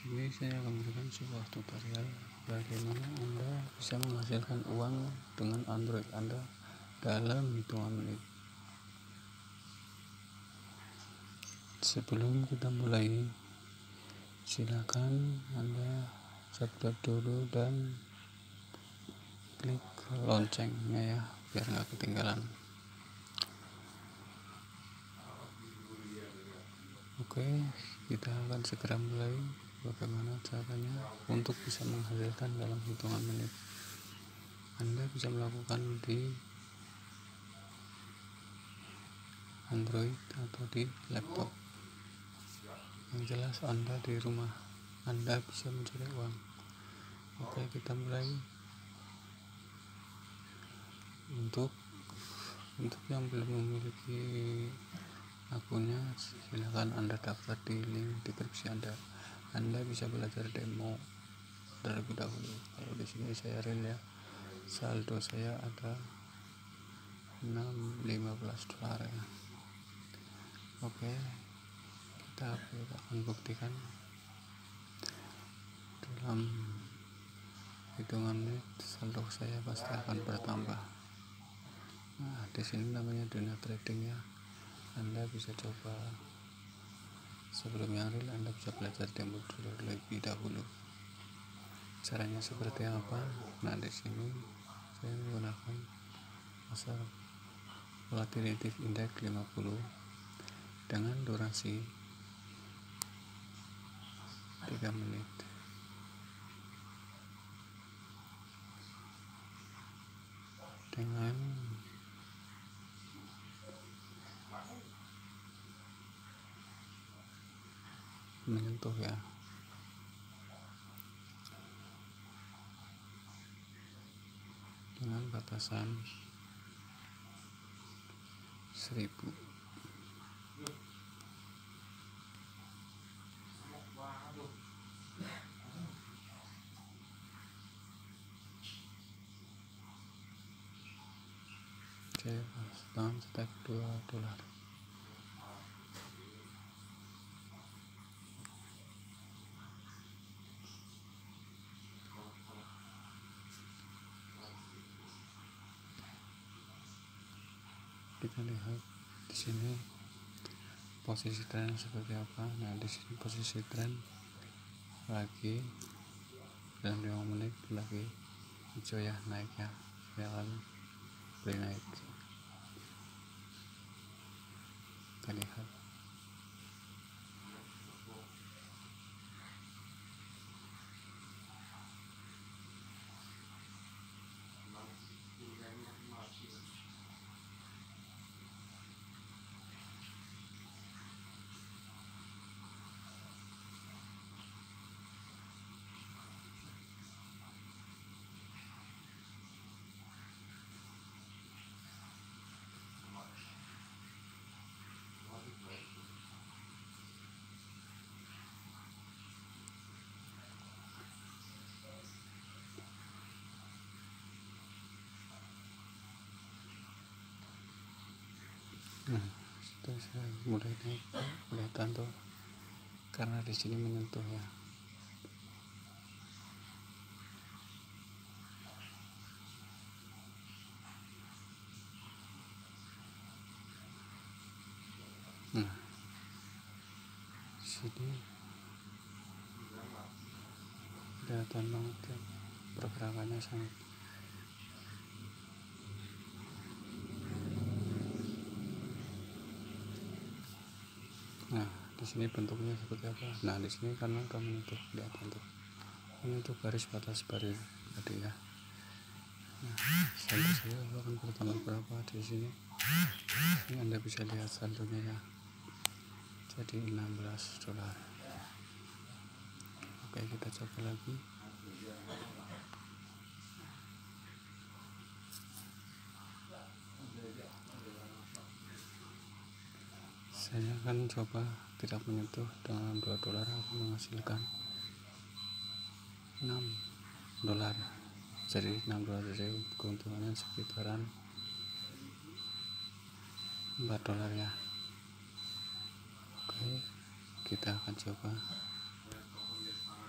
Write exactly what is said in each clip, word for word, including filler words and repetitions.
sini saya akan memberikan sebuah tutorial bagaimana Anda bisa menghasilkan uang dengan Android Anda dalam hitungan menit. Sebelum kita mulai, silakan Anda subscribe dulu dan klik loncengnya ya, biar nggak ketinggalan. Oke, kita akan segera mulai. Bagaimana caranya untuk bisa menghasilkan dalam hitungan menit? Anda bisa melakukan di Android atau di laptop. Yang jelas Anda di rumah, Anda bisa mencari uang. Oke, kita mulai. Untuk untuk yang belum memiliki akunnya, silakan Anda daftar di link deskripsi Anda. Anda bisa belajar demo terlebih dahulu. Kalau di sini saya real ya, saldo saya ada enam lima belas dolar ya. Oke, kita akan buktikan dalam hitungan menit saldo saya pasti akan bertambah. Nah, di sini namanya dunia trading ya. Anda bisa coba. Sebelum yang real, Anda bisa belajar demo dulu lebih dahulu. Caranya seperti apa? Nah, di sini saya menggunakan pasar volatility index lima puluh dengan durasi tiga menit. Dengan menyentuh ya, dengan batasan seribu. Oke, dengan step dua dolar. Kita lihat di sini posisi tren seperti apa. Nah, di sini posisi tren lagi dan lima menit lagi hijau ya, naik ya, ya kan, beli naik. Kita lihat nah, sudah saya mulai naik, kelihatan tuh karena di sini menyentuh ya. Nah, di sini kelihatan banget ya, pergerakannya sangat. Nah, di sini bentuknya seperti apa? Nah, di sini karena kamu menyentuh, kelihatan tuh menyentuh garis batas baris tadi ya. Nah, saldo saya akan bertambah berapa di sini? Ini Anda bisa lihat saldonya ya. Jadi enam belas dolar. Oke, kita coba lagi. Saya akan coba tidak menyentuh, dengan dua dolar akan menghasilkan enam dolar. Jadi enam dolar, jadi keuntungannya sekitaran empat dolar ya. Oke, kita akan coba.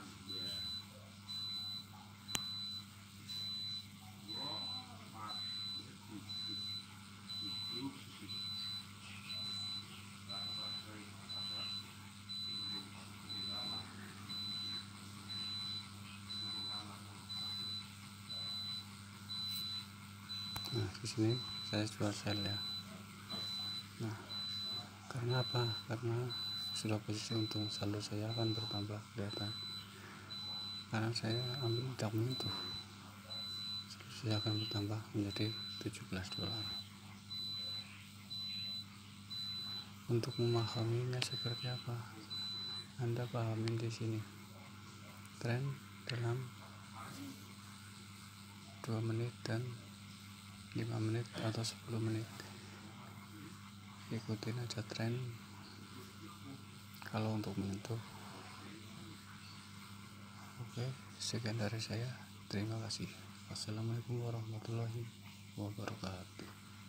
di sini saya jual sell ya. Nah, karena apa? Karena sudah posisi untung, saldo saya akan bertambah, kelihatan. Karena saya ambil tidak menyentuh, saldo saya akan bertambah menjadi tujuh belas dolar. Untuk memahaminya seperti apa, Anda pahamin di sini. Tren dalam dua menit dan lima menit atau sepuluh menit. Ikutin aja tren kalau untuk menyentuh. Oke, sekian dari saya. Terima kasih. Wassalamualaikum warahmatullahi wabarakatuh.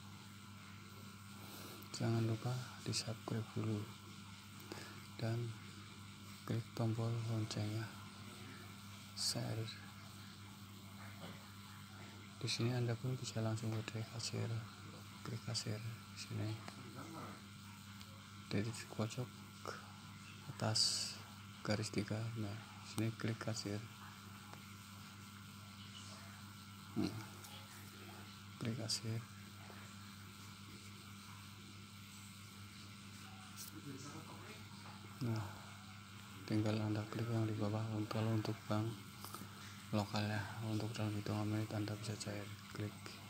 Jangan lupa di subscribe dulu dan klik tombol loncengnya, share. Di sini Anda pun bisa langsung ke kasir, klik kasir di sini di pojok atas garis tiga. Nah, sini klik kasir, hmm. klik kasir. Nah, tinggal Anda klik yang di bawah. Kalau untuk bank lokal ya, untuk dalam hitungan menit Anda bisa cair, klik